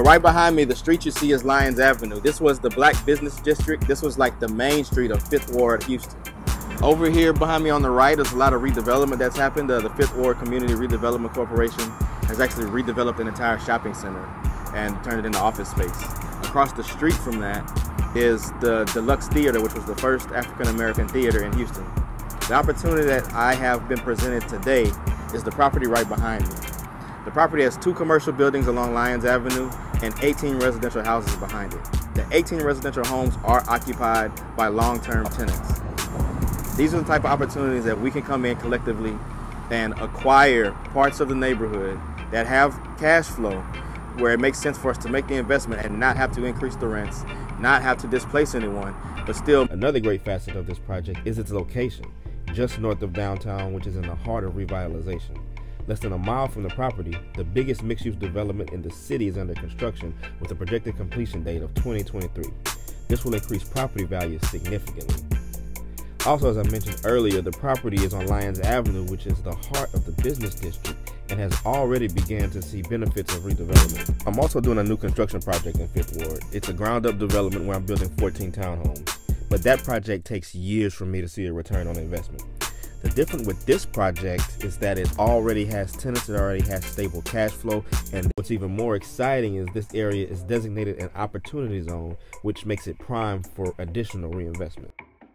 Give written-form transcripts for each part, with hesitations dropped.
right behind me, the street you see is Lyons Avenue. This was the Black Business District. This was like the main street of 5th Ward, Houston. Over here behind me on the right is a lot of redevelopment that's happened. The 5th Ward Community Redevelopment Corporation has actually redeveloped an entire shopping center and turned it into office space. Across the street from that is the Deluxe Theater, which was the first African-American theater in Houston. The opportunity that I have been presented today is the property right behind me. The property has 2 commercial buildings along Lyons Avenue and 18 residential houses behind it. The 18 residential homes are occupied by long-term tenants. These are the type of opportunities that we can come in collectively and acquire parts of the neighborhood that have cash flow, where it makes sense for us to make the investment and not have to increase the rents, not have to displace anyone, but still. Another great facet of this project is its location, just north of downtown, which is in the heart of revitalization. Less than a mile from the property, the biggest mixed-use development in the city is under construction with a projected completion date of 2023. This will increase property values significantly. Also, as I mentioned earlier, the property is on Lyons Avenue, which is the heart of the business district and has already begun to see benefits of redevelopment. I'm also doing a new construction project in 5th Ward. It's a ground-up development where I'm building 14 townhomes, but that project takes years for me to see a return on investment. The difference with this project is that it already has tenants, it already has stable cash flow, and what's even more exciting is this area is designated an opportunity zone, which makes it prime for additional reinvestment.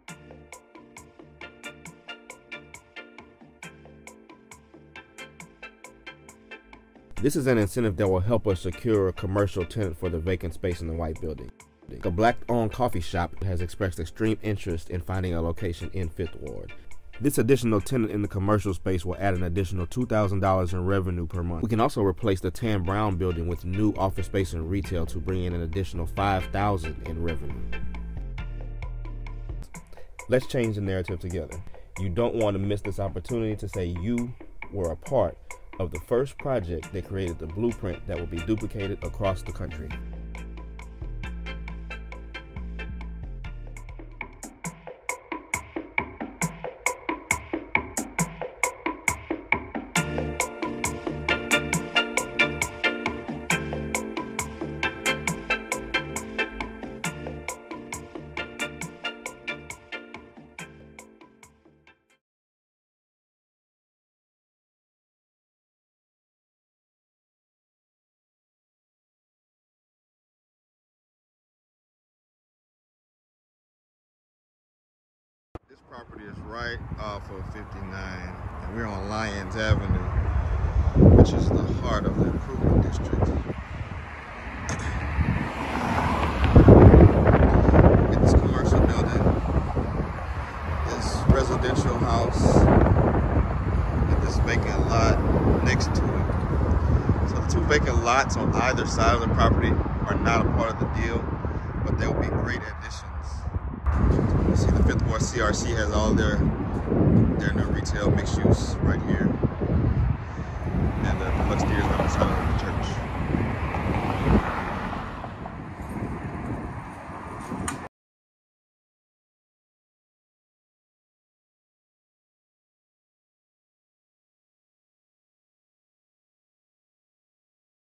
This is an incentive that will help us secure a commercial tenant for the vacant space in the white building. A Black-owned coffee shop has expressed extreme interest in finding a location in 5th Ward. This additional tenant in the commercial space will add an additional $2,000 in revenue per month. We can also replace the Tan Brown building with new office space and retail to bring in an additional $5,000 in revenue. Let's change the narrative together. You don't want to miss this opportunity to say you were a part of the first project that created the blueprint that will be duplicated across the country. This property is right off of 59, and we're on Lyons Avenue, which is the heart of the improvement district. Get this commercial building, this residential house, and this vacant lot next to it. So the 2 vacant lots on either side of the property are not a part of the deal, but they'll be great additions. You see the 5th Ward CRC has all their new retail mixed use right here.